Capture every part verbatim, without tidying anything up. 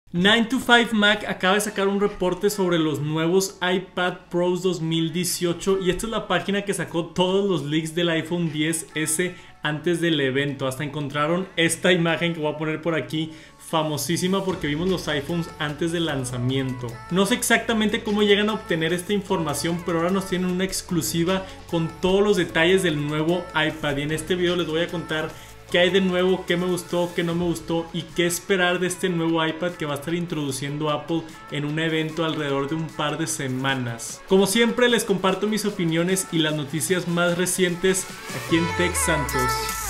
nine to five Mac acaba de sacar un reporte sobre los nuevos iPad Pros dos mil dieciocho y esta es la página que sacó todos los leaks del iPhone diez ese antes del evento. Hasta encontraron esta imagen que voy a poner por aquí, famosísima porque vimos los iPhones antes del lanzamiento. No sé exactamente cómo llegan a obtener esta información, pero ahora nos tienen una exclusiva con todos los detalles del nuevo iPad y en este video les voy a contar qué hay de nuevo, qué me gustó, qué no me gustó y qué esperar de este nuevo iPad que va a estar introduciendo Apple en un evento alrededor de un par de semanas. Como siempre les comparto mis opiniones y las noticias más recientes aquí en Tech Santos.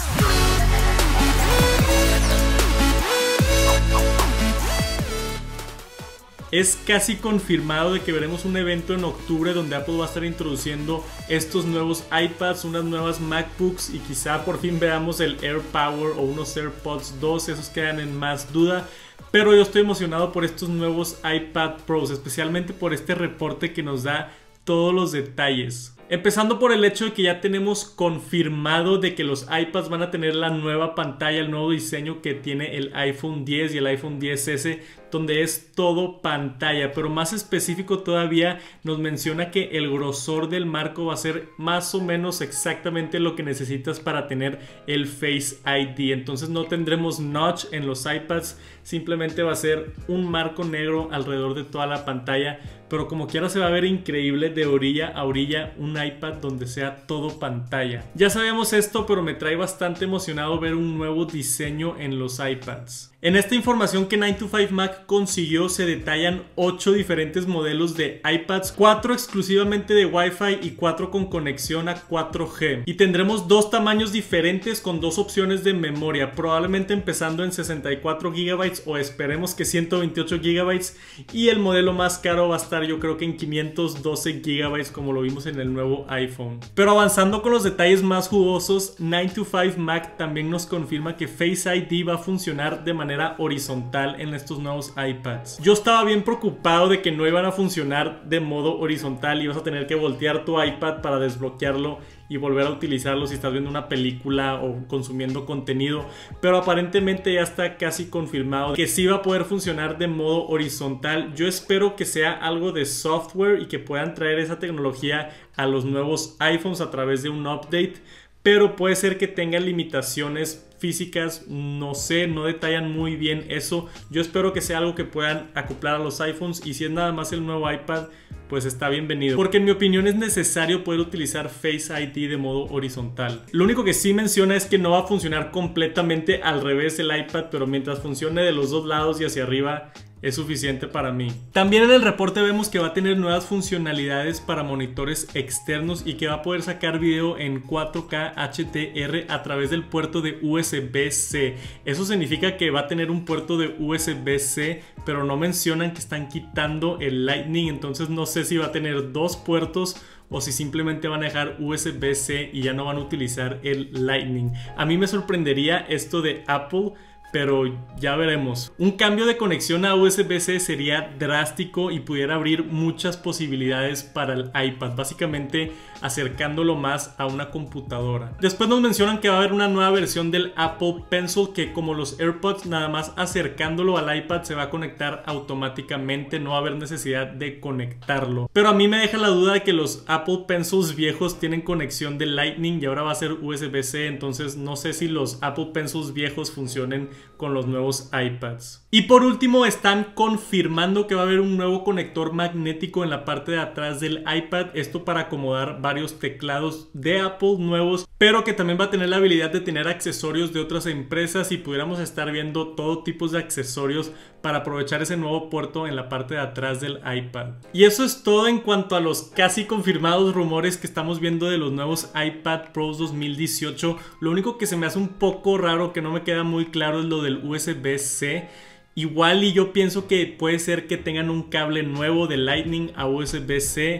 Es casi confirmado de que veremos un evento en octubre donde Apple va a estar introduciendo estos nuevos iPads, unas nuevas MacBooks y quizá por fin veamos el AirPower o unos AirPods dos, esos quedan en más duda. Pero yo estoy emocionado por estos nuevos iPad Pros, especialmente por este reporte que nos da todos los detalles. Empezando por el hecho de que ya tenemos confirmado de que los iPads van a tener la nueva pantalla, el nuevo diseño que tiene el iPhone diez y el iPhone diez ese, donde es todo pantalla, pero más específico todavía nos menciona que el grosor del marco va a ser más o menos exactamente lo que necesitas para tener el Face I D. Entonces no tendremos notch en los iPads, simplemente va a ser un marco negro alrededor de toda la pantalla, pero como quiera se va a ver increíble de orilla a orilla un iPad donde sea todo pantalla. Ya sabíamos esto, pero me trae bastante emocionado ver un nuevo diseño en los iPads. En esta información que nine to five Mac consiguió se detallan ocho diferentes modelos de iPads, cuatro exclusivamente de Wi-Fi y cuatro con conexión a cuatro G. Y tendremos dos tamaños diferentes con dos opciones de memoria, probablemente empezando en sesenta y cuatro gigabytes o esperemos que ciento veintiocho gigabytes, y el modelo más caro va a estar yo creo que en quinientos doce gigabytes como lo vimos en el nuevo iPhone. Pero avanzando con los detalles más jugosos, nine to five Mac también nos confirma que Face I D va a funcionar de manera horizontal en estos nuevos iPads. Yo estaba bien preocupado de que no iban a funcionar de modo horizontal y vas a tener que voltear tu iPad para desbloquearlo y volver a utilizarlo si estás viendo una película o consumiendo contenido, pero aparentemente ya está casi confirmado que sí va a poder funcionar de modo horizontal. Yo espero que sea algo de software y que puedan traer esa tecnología a los nuevos iPhones a través de un update, pero puede ser que tengan limitaciones físicas, no sé, no detallan muy bien eso. Yo espero que sea algo que puedan acoplar a los iPhones y si es nada más el nuevo iPad, pues está bienvenido, porque en mi opinión es necesario poder utilizar Face I D de modo horizontal. Lo único que sí menciona es que no va a funcionar completamente al revés el iPad, pero mientras funcione de los dos lados y hacia arriba es suficiente para mí. También en el reporte vemos que va a tener nuevas funcionalidades para monitores externos y que va a poder sacar video en cuatro K H D R a través del puerto de U S B C. Eso significa que va a tener un puerto de U S B C, pero no mencionan que están quitando el Lightning, entonces no sé si va a tener dos puertos o si simplemente van a dejar U S B C y ya no van a utilizar el Lightning. A mí me sorprendería esto de Apple, pero ya veremos. Un cambio de conexión a U S B C sería drástico y pudiera abrir muchas posibilidades para el iPad, básicamente acercándolo más a una computadora. Después nos mencionan que va a haber una nueva versión del Apple Pencil que, como los AirPods, nada más acercándolo al iPad se va a conectar automáticamente, no va a haber necesidad de conectarlo. Pero a mí me deja la duda de que los Apple Pencils viejos tienen conexión de Lightning y ahora va a ser U S B C, entonces no sé si los Apple Pencils viejos funcionen con los nuevos iPads. Y por último están confirmando que va a haber un nuevo conector magnético en la parte de atrás del iPad, esto para acomodar varios teclados de Apple nuevos, pero que también va a tener la habilidad de tener accesorios de otras empresas y pudiéramos estar viendo todo tipo de accesorios para aprovechar ese nuevo puerto en la parte de atrás del iPad. Y eso es todo en cuanto a los casi confirmados rumores que estamos viendo de los nuevos iPad Pros dos mil dieciocho. Lo único que se me hace un poco raro, que no me queda muy claro, es lo del U S B C. Igual y yo pienso que puede ser que tengan un cable nuevo de Lightning a U S B C.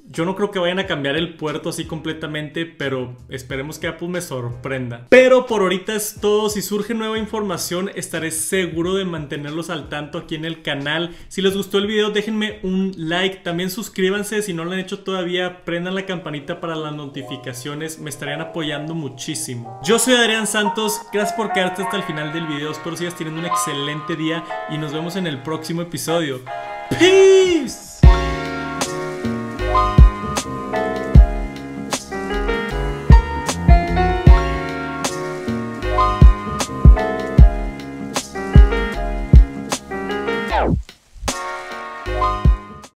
Yo no creo que vayan a cambiar el puerto así completamente, pero esperemos que Apple me sorprenda. Pero por ahorita es todo. Si surge nueva información, estaré seguro de mantenerlos al tanto aquí en el canal. Si les gustó el video, déjenme un like. También suscríbanse si no lo han hecho todavía. Prendan la campanita para las notificaciones. Me estarían apoyando muchísimo. Yo soy Adrián Santos. Gracias por quedarte hasta el final del video. Espero sigas teniendo un excelente día y nos vemos en el próximo episodio. Peace.